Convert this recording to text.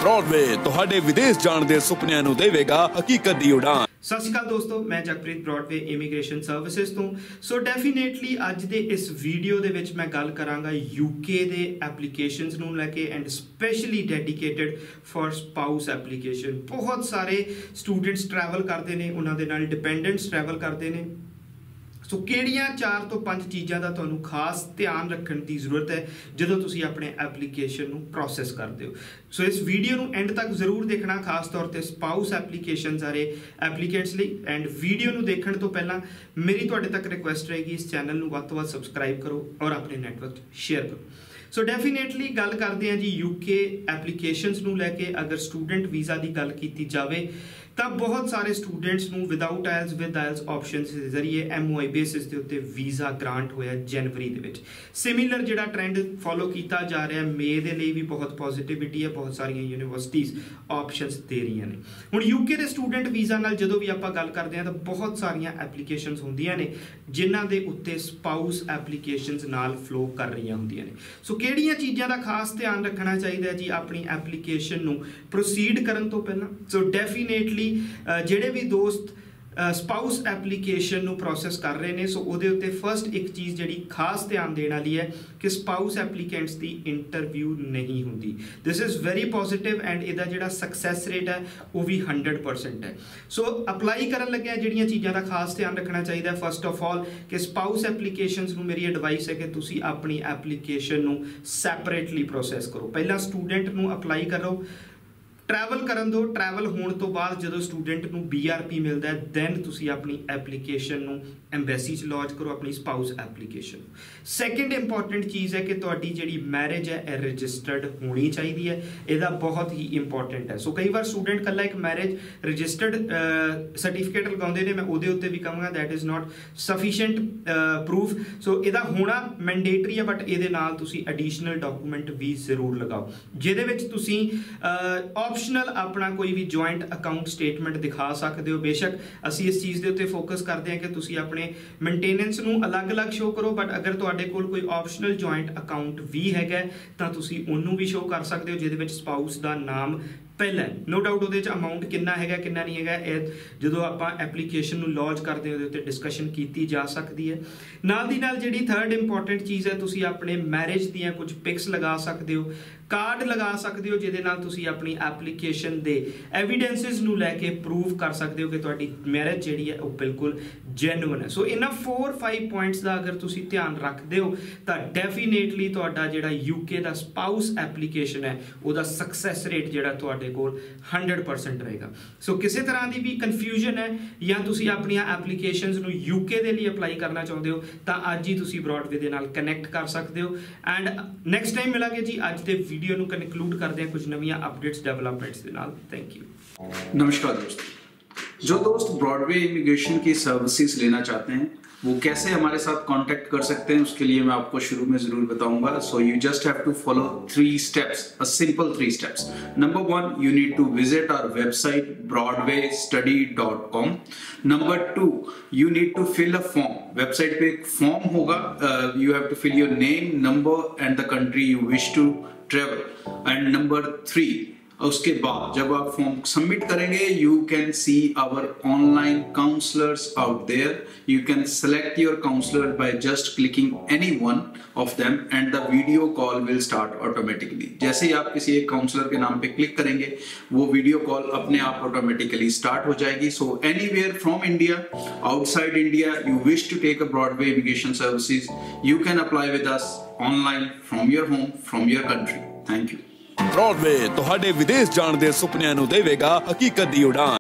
Broadway ਤੁਹਾਡੇ ਵਿਦੇਸ਼ ਜਾਣ ਦੇ ਸੁਪਨਿਆਂ ਨੂੰ ਦੇਵੇਗਾ ਹਕੀਕਤ ਦੀ ਉਡਾਨ। ਸਤਿ ਸ਼੍ਰੀ ਅਕਾਲ ਦੋਸਤੋ, ਮੈਂ ਜਗਪ੍ਰੀਤ ਬ੍ਰੌਡਵੇ ਇਮੀਗ੍ਰੇਸ਼ਨ ਸਰਵਿਸਿਜ਼ ਤੋਂ। ਸੋ ਡੈਫੀਨੇਟਲੀ ਅੱਜ ਦੇ ਇਸ ਵੀਡੀਓ ਦੇ ਵਿੱਚ ਮੈਂ ਗੱਲ ਕਰਾਂਗਾ ਯੂਕੇ ਦੇ ਐਪਲੀਕੇਸ਼ਨਸ ਨੂੰ ਲੈ ਕੇ and specially dedicated for spouse application. ਬਹੁਤ ਸਾਰੇ ਸਟੂਡੈਂਟਸ ਟਰੈਵਲ ਕਰਦੇ ਨੇ, ਉਹਨਾਂ ਦੇ ਨਾਲ ਡਿਪੈਂਡੈਂਟਸ ਟਰੈਵਲ ਕਰਦੇ ਨੇ। ਸੋ ਕਿਹੜੀਆਂ 4 ਤੋਂ 5 ਚੀਜ਼ਾਂ ਦਾ ਤੁਹਾਨੂੰ ਖਾਸ ਧਿਆਨ ਰੱਖਣ ਦੀ ਜ਼ਰੂਰਤ ਹੈ ਜਦੋਂ ਤੁਸੀਂ ਆਪਣੇ ਐਪਲੀਕੇਸ਼ਨ ਨੂੰ ਪ੍ਰੋਸੈਸ ਕਰਦੇ ਹੋ। ਸੋ ਇਸ ਵੀਡੀਓ ਨੂੰ ਐਂਡ ਤੱਕ ਜ਼ਰੂਰ ਦੇਖਣਾ, ਖਾਸ ਤੌਰ ਤੇ ਸਪਾਊਸ ਐਪਲੀਕੇਸ਼ਨਸ ਵਾਲੇ ਐਪਲੀਕੈਂਟਸ ਲਈ। ਐਂਡ ਵੀਡੀਓ ਨੂੰ ਦੇਖਣ ਤੋਂ ਪਹਿਲਾਂ ਮੇਰੀ ਤੁਹਾਡੇ ਤੱਕ ਰਿਕੁਐਸਟ ਰਹੇਗੀ, ਇਸ ਚੈਨਲ ਨੂੰ ਵੱਧ ਤੋਂ ਵੱਧ ਸਬਸਕ੍ਰਾਈਬ ਕਰੋ ਔਰ ਆਪਣੇ ਨੈਟਵਰਕ 'ਚ ਸ਼ੇਅਰ ਕਰੋ। ਸੋ ਡੈਫੀਨੇਟਲੀ ਗੱਲ ਕਰਦੇ ਹਾਂ ਜੀ ਯੂਕੇ ਐਪਲੀਕੇਸ਼ਨਸ ਨੂੰ ਲੈ ਕੇ। ਅਗਰ ਸਟੂਡੈਂਟ ਵੀਜ਼ਾ ਦੀ ਗੱਲ ਕੀਤੀ ਜਾਵੇ ਤਾਂ ਬਹੁਤ ਸਾਰੇ ਸਟੂਡੈਂਟਸ ਨੂੰ without IELTS with IELTS options ਦੇ ਜ਼ਰੀਏ MOI ਬੇਸਿਸ ਦੇ ਉੱਤੇ ਵੀਜ਼ਾ ਗ੍ਰਾਂਟ ਹੋਇਆ ਜਨਵਰੀ ਦੇ ਵਿੱਚ। ਸਿਮਿਲਰ ਜਿਹੜਾ ਟ੍ਰੈਂਡ ਫੋਲੋ ਕੀਤਾ ਜਾ ਰਿਹਾ ਮੇ ਦੇ ਲਈ ਵੀ ਬਹੁਤ ਪੋਜ਼ਿਟਿਵਿਟੀ ਹੈ, ਬਹੁਤ ਸਾਰੀਆਂ ਯੂਨੀਵਰਸਿਟੀਜ਼ ਆਪਸ਼ਨਸ ਦੇ ਰਹੀਆਂ ਨੇ। ਹੁਣ ਯੂਕੇ ਦੇ ਸਟੂਡੈਂਟ ਵੀਜ਼ਾ ਨਾਲ ਜਦੋਂ ਵੀ ਆਪਾਂ ਗੱਲ ਕਰਦੇ ਹਾਂ ਤਾਂ ਬਹੁਤ ਸਾਰੀਆਂ ਐਪਲੀਕੇਸ਼ਨਸ ਹੁੰਦੀਆਂ ਨੇ ਜਿਨ੍ਹਾਂ ਦੇ ਉੱਤੇ ਸਪਾਊਸ ਐਪਲੀਕੇਸ਼ਨਸ ਨਾਲ ਫਲੋ ਕਰ ਰਹੀਆਂ ਹੁੰਦੀਆਂ ਨੇ। ਸੋ ਕਿਹੜੀਆਂ ਚੀਜ਼ਾਂ ਦਾ ਖਾਸ ਧਿਆਨ ਰੱਖਣਾ ਚਾਹੀਦਾ ਜੀ ਆਪਣੀ ਐਪਲੀਕੇਸ਼ਨ ਨੂੰ ਪ੍ਰੋਸੀਡ ਕਰਨ ਤੋਂ ਪਹਿਲਾਂ? ਸੋ ਡੈਫੀਨੇਟਲੀ ਜਿਹੜੇ ਵੀ ਦੋਸਤ ਸਪਾਊਸ ਐਪਲੀਕੇਸ਼ਨ ਨੂੰ ਪ੍ਰੋਸੈਸ ਕਰ ਰਹੇ ਨੇ, ਸੋ ਉਹਦੇ ਉੱਤੇ ਫਸਟ ਇੱਕ ਚੀਜ਼ ਜਿਹੜੀ ਖਾਸ ਧਿਆਨ ਦੇਣ ਵਾਲੀ ਹੈ ਕਿ ਸਪਾਊਸ ਐਪਲੀਕੈਂਟਸ ਦੀ ਇੰਟਰਵਿਊ ਨਹੀਂ ਹੁੰਦੀ। This is very positive and ਇਹਦਾ ਜਿਹੜਾ ਸਕਸੈਸ ਰੇਟ ਹੈ ਉਹ ਵੀ 100% ਹੈ। ਸੋ ਅਪਲਾਈ ਕਰਨ ਲੱਗਿਆ ਜਿਹੜੀਆਂ ਚੀਜ਼ਾਂ ਦਾ ਖਾਸ ਧਿਆਨ ਰੱਖਣਾ ਚਾਹੀਦਾ, ਫਸਟ ਆਫ ਆਲ ਕਿ ਸਪਾਊਸ ਐਪਲੀਕੇਸ਼ਨਸ ਨੂੰ ਮੇਰੀ ਐਡਵਾਈਸ ਹੈ ਕਿ ਤੁਸੀਂ ਆਪਣੀ ਐਪਲੀਕੇਸ਼ਨ ਨੂੰ ਸੈਪਰੇਟਲੀ ਪ੍ਰੋਸੈਸ ਕਰੋ। ਪਹਿਲਾਂ ਸਟੂਡੈਂਟ ਨੂੰ ਅਪਲਾਈ ਕਰੋ, ट्रैवल करन दो। ट्रैवल होने तो बाद जो स्टूडेंट को BRP मिलता है दैन तुसी अपनी एप्लीकेशन नू एम्बेसी च लॉन्च करो, अपनी स्पाउस एप्लीकेशन। सैकेंड इंपॉर्टेंट चीज़ है कि तुहाडी जिहड़ी मैरिज है रजिस्टर्ड होनी चाहिए है, यदा बहुत ही इंपॉर्टेंट है। सो कई बार स्टूडेंट कल्ला एक मैरिज रजिस्टर्ड सर्टिफिकेट लगाते हैं, मैं उहदे उत्ते भी कहूँगा that is not sufficient proof. So इहदा होना मैंडेटरी है, बट इहदे नाल तुसी एडिशनल डॉकूमेंट भी जरूर लगाओ जिहदे विच तुसी ऑप्शनल अपना कोई भी जॉइंट अकाउंट स्टेटमेंट दिखा सकते हो। बेशक असी इस चीज़ के उत्ते फोकस करते हैं कि तुसी अपने मेनटेनेंस नू अलग अलग शो करो, बट अगर तुहाडे कोल कोई ऑप्शनल जॉइंट अकाउंट भी हैगा तां तुसी उहनू भी शो कर सकते हो जिहदे विच स्पाउस दा नाम पहला है। नो डाउट वो अमाउंट कितना है कितना नहीं है, जो आप एप्लीकेशन लॉन्च करते हो उत्ते डिस्कशन की जा सकती है। नाल दी नाल जिहड़ी थर्ड इंपॉर्टेंट चीज़ है, तुसी अपने मैरिज दियां कुछ पिक्स लगा सकते हो, कार्ड लगा सकते हो जिहदे नाल तुसी अपनी एप्लीकेशन दे एविडेंसिस नू लैके प्रूव कर सकते हो कि तुहाडी मैरिज जिहड़ी है वो बिल्कुल जेन्युइन है। सो इन्हां 4-5 पॉइंट्स का अगर तुसी ध्यान रखते हो तो डेफिनेटली तुहाडा जिहड़ा यूके दा स्पाउस एप्लीकेशन है उहदा सक्सैस रेट जिहड़ा तुहाडे कोल 100% रहेगा। सो किसी तरह की भी कन्फ्यूजन है या तुसी अपनी एप्लीकेशनस नू यूके दे लिए अप्लाई करना चाहते हो तो अज ही तुसी ब्रॉडवे दे नाल कनैक्ट कर सकते हो। एंड नैक्सट टाइम मिलांगे जी, अज दे वीडियो नू कनक्लूड करते हैं कुछ नवीं अपडेट्स डेवलपमेंट्स दे नाल। Thank you. नमस्कार दोस्तों, जो दोस्त ब्रॉडवे इमिग्रेशन की सर्विसेज लेना चाहते हैं वो कैसे हमारे साथ कांटेक्ट कर सकते हैं, उसके लिए मैं आपको शुरू में जरूर बताऊंगा। So you just have to follow 3 steps, a simple 3 steps. Number 1, you need to visit our website broadwaystudy.com. Number 2, you need to fill a form। Website पे एक फॉर्म होगा, you have to fill your name, number and the country you wish to travel। And number 3, उसके बाद जब आप form submit करेंगे you can see our online counsellors out there. You can select your counsellor by just clicking any one of them and the video call will start automatically. जैसे ही आप किसी एक काउंसलर के नाम पे क्लिक करेंगे वो वीडियो कॉल अपने आप ऑटोमेटिकली स्टार्ट हो जाएगी। So anywhere from India, outside India, you wish to take a Broadway immigration services, you can apply with us online from your home, from your country. Thank you. Broadway ਤੁਹਾਡੇ ਵਿਦੇਸ਼ ਜਾਣ ਦੇ ਸੁਪਨਿਆਂ ਨੂੰ ਦੇਵੇਗਾ ਹਕੀਕਤ ਦੀ ਉਡਾਨ।